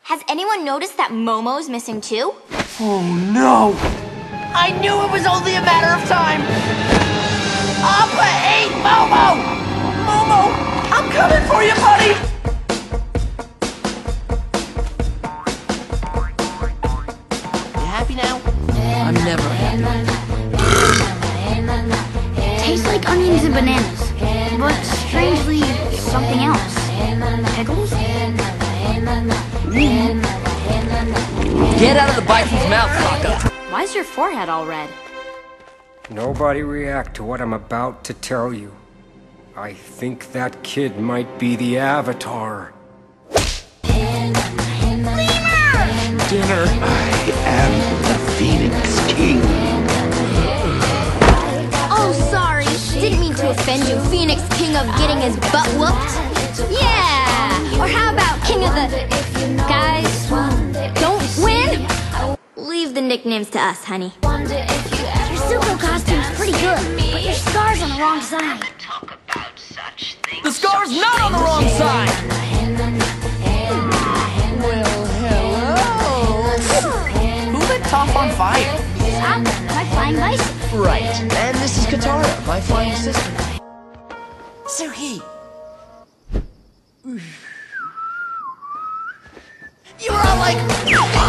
Has anyone noticed that Momo's missing too? Oh no! I knew it was only a matter of time! Appa ate Momo! Momo, I'm coming for you, buddy! You happy now? I'm never happy. Tastes like onions and bananas, but strangely something else. Pickles? Get out of the bison's mouth, Sokka! Why's your forehead all red? Nobody react to what I'm about to tell you. I think that kid might be the Avatar. Dinner. I am the Phoenix King. Oh, sorry. Didn't mean to offend you, Phoenix King of getting his butt whooped. Yeah! Or how about King of the... Guys, don't win? Leave the nicknames to us, honey. Your Zuko costume's pretty good, but your scar's on the wrong side. The scar's not on the wrong side! Well, hello! Who lit Toph on fire? Sokka, my flying bison. Right, and this is Katara, my flying sister. Suki! You were all like...